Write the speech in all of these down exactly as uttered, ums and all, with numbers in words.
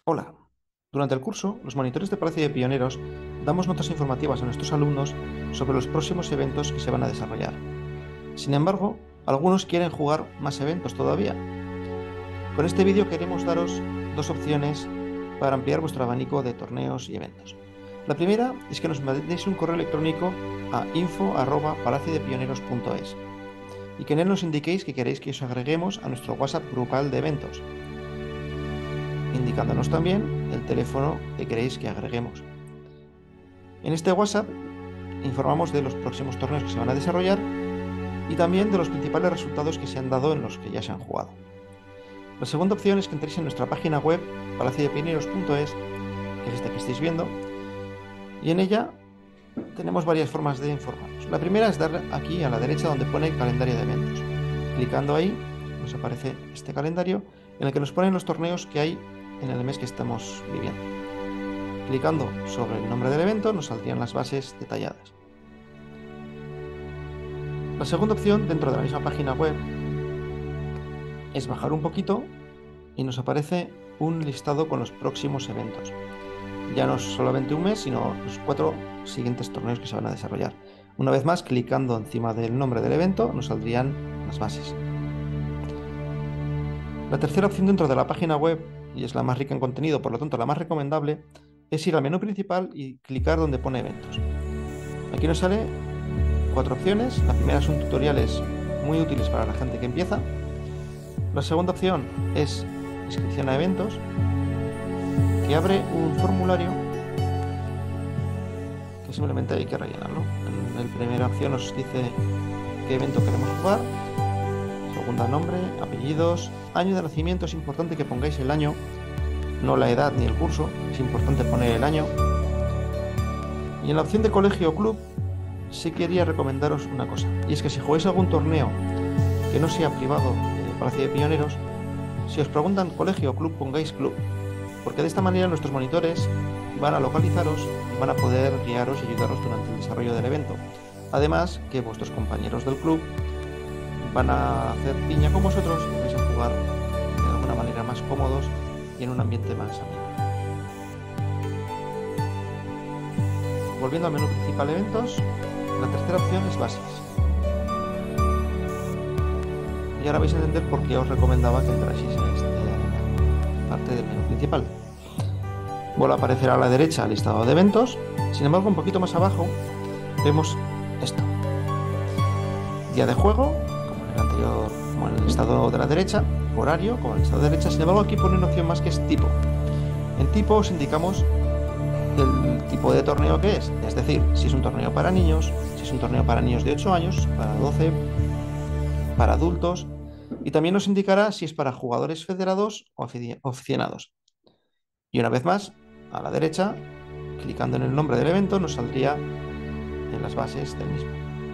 Hola. Durante el curso, los monitores de Palacio de Pioneros damos notas informativas a nuestros alumnos sobre los próximos eventos que se van a desarrollar. Sin embargo, algunos quieren jugar más eventos todavía. Con este vídeo queremos daros dos opciones para ampliar vuestro abanico de torneos y eventos. La primera es que nos mandéis un correo electrónico a info arroba palaciodepioneros punto es y que en él nos indiquéis que queréis que os agreguemos a nuestro WhatsApp grupal de eventos, indicándonos también el teléfono que queréis que agreguemos. En este WhatsApp informamos de los próximos torneos que se van a desarrollar y también de los principales resultados que se han dado en los que ya se han jugado. La segunda opción es que entréis en nuestra página web palaciodepioneros punto es, que es esta que estáis viendo, y en ella tenemos varias formas de informarnos. La primera es dar aquí a la derecha donde pone calendario de eventos. Clicando ahí nos aparece este calendario en el que nos ponen los torneos que hay en el mes que estamos viviendo. Clicando sobre el nombre del evento nos saldrían las bases detalladas. La segunda opción dentro de la misma página web es bajar un poquito y nos aparece un listado con los próximos eventos. Ya no solamente un mes, sino los cuatro siguientes torneos que se van a desarrollar. Una vez más, clicando encima del nombre del evento, nos saldrían las bases. La tercera opción dentro de la página web, y es la más rica en contenido, por lo tanto la más recomendable, es ir al menú principal y clicar donde pone eventos. Aquí nos sale cuatro opciones. La primera son tutoriales muy útiles para la gente que empieza. La segunda opción es inscripción a eventos, que abre un formulario que simplemente hay que rellenarlo. En la primera opción nos dice qué evento queremos jugar. Segunda, nombre, apellidos, año de nacimiento. Es importante que pongáis el año, no la edad ni el curso. Es importante poner el año. Y en la opción de colegio o club sí quería recomendaros una cosa, y es que si jugáis algún torneo que no sea privado de Palacio de Pioneros, si os preguntan colegio o club, pongáis club, porque de esta manera nuestros monitores van a localizaros y van a poder guiaros y ayudaros durante el desarrollo del evento. Además que vuestros compañeros del club van a hacer piña con vosotros y vais a jugar de alguna manera más cómodos y en un ambiente más ameno. Volviendo al menú principal de eventos, la tercera opción es bases. Y ahora vais a entender por qué os recomendaba que entraseis en esta parte del menú principal. Vuelve a aparecer a la derecha el listado de eventos. Sin embargo, un poquito más abajo vemos esto: día de juego, como en el anterior, como en el listado de la derecha; horario, como en el listado de la derecha. Sin embargo, aquí pone una opción más que es tipo. En tipo os indicamos el tipo de torneo que es, es decir, si es un torneo para niños, si es un torneo para niños de ocho años, para doce, para adultos, y también nos indicará si es para jugadores federados o aficionados. Y una vez más, a la derecha, clicando en el nombre del evento, nos saldría en las bases del mismo.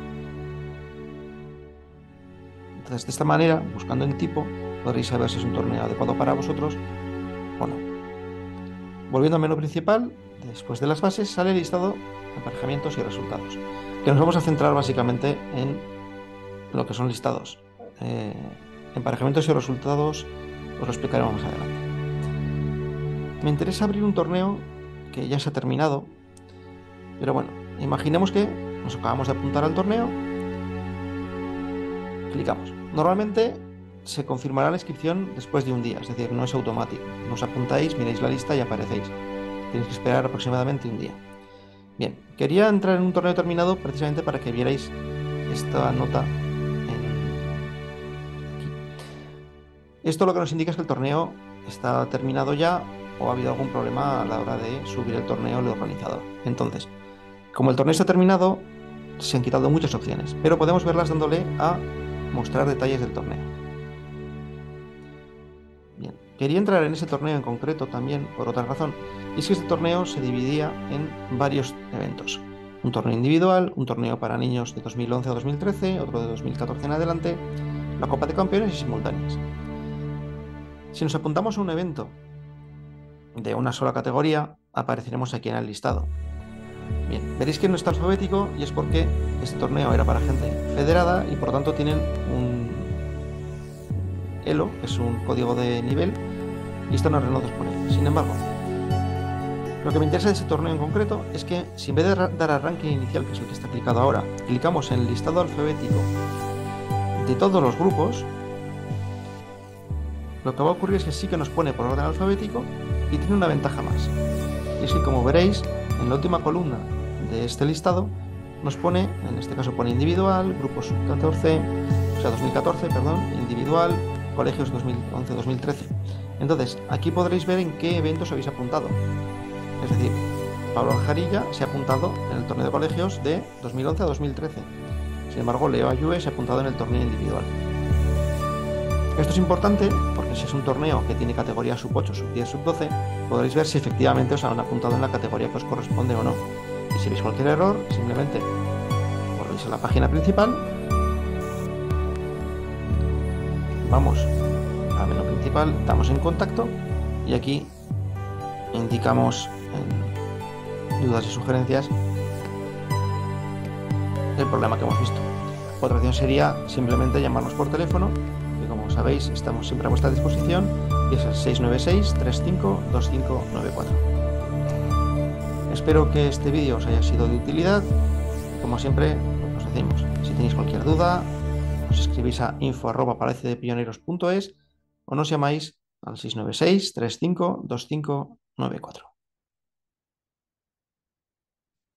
Entonces, de esta manera, buscando en tipo, podréis saber si es un torneo adecuado para vosotros o no. Volviendo al menú principal, después de las bases sale el listado de emparejamientos y resultados, que nos vamos a centrar básicamente en lo que son listados. Eh, emparejamientos y resultados os lo explicaremos más adelante. Me interesa abrir un torneo que ya se ha terminado, pero bueno, imaginemos que nos acabamos de apuntar al torneo, clicamos. Normalmente se confirmará la inscripción después de un día, es decir, no es automático. Nos apuntáis, miráis la lista y aparecéis. Tenéis que esperar aproximadamente un día. Bien, quería entrar en un torneo terminado precisamente para que vierais esta nota en... aquí. Esto lo que nos indica es que el torneo está terminado ya o ha habido algún problema a la hora de subir el torneo al organizador. Entonces, como el torneo está terminado, se han quitado muchas opciones, pero podemos verlas dándole a mostrar detalles del torneo. Bien, quería entrar en ese torneo en concreto también por otra razón, y es que este torneo se dividía en varios eventos: un torneo individual, un torneo para niños de dos mil once a dos mil trece, otro de dos mil catorce en adelante, la Copa de Campeones y simultáneas. Si nos apuntamos a un evento de una sola categoría, apareceremos aquí en el listado. Bien, veréis que no está alfabético, y es porque este torneo era para gente federada y por lo tanto tienen un elo, que es un código de nivel, lista no reanudó disponible. Sin embargo, lo que me interesa de ese torneo en concreto es que si en vez de dar al ranking inicial, que es el que está clicado ahora, clicamos en el listado alfabético de todos los grupos, lo que va a ocurrir es que sí que nos pone por orden alfabético y tiene una ventaja más. Y es que, como veréis, en la última columna de este listado nos pone, en este caso pone individual, grupos catorce, o sea dos mil catorce, perdón, individual, colegios dos mil once dos mil trece. Entonces, aquí podréis ver en qué eventos habéis apuntado. Es decir, Pablo Aljarilla se ha apuntado en el torneo de colegios de dos mil once a dos mil trece. Sin embargo, Leo Ayue se ha apuntado en el torneo individual. Esto es importante porque si es un torneo que tiene categoría sub ocho, sub diez, sub doce, podréis ver si efectivamente os han apuntado en la categoría que os corresponde o no. Y si veis cualquier error, simplemente volvéis a la página principal, vamos al menú principal, damos en contacto y aquí indicamos en dudas y sugerencias el problema que hemos visto. Otra opción sería simplemente llamarnos por teléfono, que como sabéis estamos siempre a vuestra disposición, y es el seis nueve seis, tres cinco dos cinco nueve cuatro. Espero que este vídeo os haya sido de utilidad. Como siempre os decimos, si tenéis cualquier duda, os escribís a info arroba palacio de pioneros punto es o nos llamáis al seis nueve seis, tres cinco dos cinco nueve cuatro.